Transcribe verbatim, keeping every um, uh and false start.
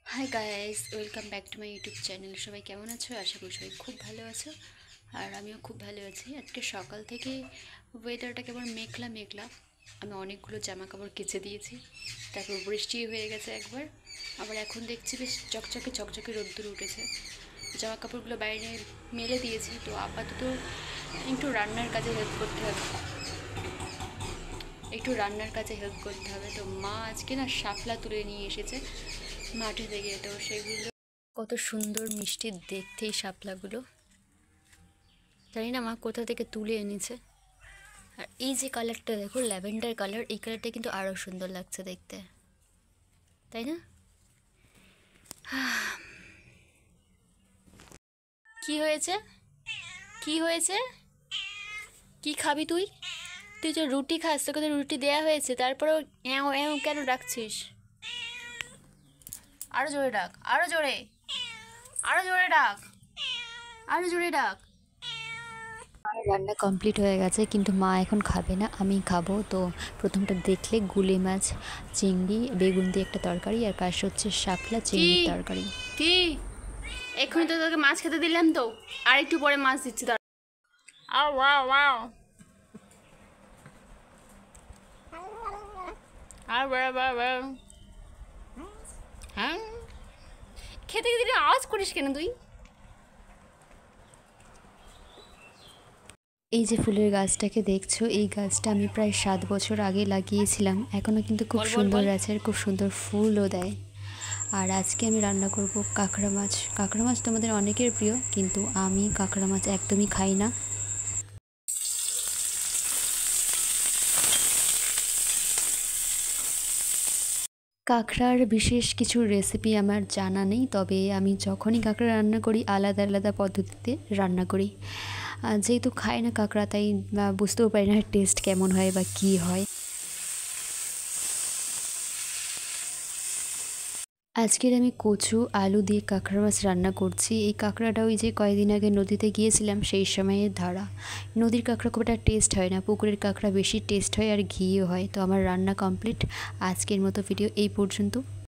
High guys, welcome back to my YouTube channel. সবাই কেমন আছো? আশা করি সবাই খুব ভালো আছো, আর আমিও খুব ভালো আছি। আজকে সকাল থেকে ওয়েদারটা কেমন মেঘলা মেঘলা। আমি অনেকগুলো জামা কাপড় কেচে দিয়েছি, তারপর বৃষ্টি হয়ে গেছে একবার, আবার এখন দেখছি বেশ চকচকে চকচকে রোদ্দুর উঠেছে। জামা কাপড়গুলো বাইরে মেলে দিয়েছি, তো আপাতত একটু রান্নার কাজে হেল্প করতে হবে একটু রান্নার কাজে হেল্প করতে হবে তো মা আজকে না শাপলা তুলে নিয়ে এসেছে মাঠে থেকে। তো সেগুলো কত সুন্দর মিষ্টি দেখতে এই শাপলাগুলো, জানি না মা কোথা থেকে তুলে এনেছে। আর এই যে কালারটা দেখো, ল্যাভেন্ডার কালার, এই কালারটা কিন্তু আরও সুন্দর লাগছে দেখতে, তাই না? কি হয়েছে? কি হয়েছে? কি খাবি তুই? তুই যে রুটি খাস, তোকে তো রুটি দেয়া হয়েছে, তারপরেও এও এও কেন ডাকছিস? আরো জোরে ডাক, আরো জোরে, আরো জোরে ডাক, আরো জোরে ডাক। আর রান্না কমপ্লিট হয়ে গেছে, কিন্তু মা এখন খাবে না, আমি খাবো। তো প্রথমটা দেখলে গুলে মাছ, চিংড়ি, বেগুন দিয়ে একটা তরকারি, আর পাশে হচ্ছে শাপলা চিংড়ির তরকারি। কি এক্ষুনি তো তোকে মাছ খেতে দিলাম, তো আর একটু পরে মাছ দিচ্ছি। তার আও ওয়াও ওয়াও আর বাড়া বাড়া বাড়া। হ্যাঁ, খেতে খেতে আওয়াজ করিস কেন তুই? এই যে ফুলের গাছটাকে দেখছো, এই গাছটা আমি প্রায় সাত বছর আগে লাগিয়েছিলাম, এখনও কিন্তু খুব সুন্দর আছে, খুব সুন্দর ফুলও দেয়। আর আজকে আমি রান্না করব কাঁকড়া মাছ। কাঁকড়া মাছ তোমাদের অনেকের প্রিয়, কিন্তু আমি কাঁকড়া মাছ একদমই খাই না। কাঁকড়ার বিশেষ কিছু রেসিপি আমার জানা নেই, তবে আমি যখনই কাঁকড়া রান্না করি আলাদা আলাদা পদ্ধতিতে রান্না করি। যেহেতু খাই না কাঁকড়া, তাই বুঝতেও পারি না টেস্ট কেমন হয় বা কী হয়। আজকের আমি কচু আলু দিয়ে কাঁকড়া মাছ রান্না করছি। এই কাঁকড়াটা ওই যে কয়েকদিন আগে নদীতে গিয়েছিলাম সেই সময়ের ধরা। নদীর কাঁকড়া খুব একটা টেস্ট হয় না, পুকুরের কাঁকড়া বেশি টেস্ট হয় আর ঘিও হয়। তো আমার রান্না কমপ্লিট। আজকের মতো ভিডিও এই পর্যন্ত।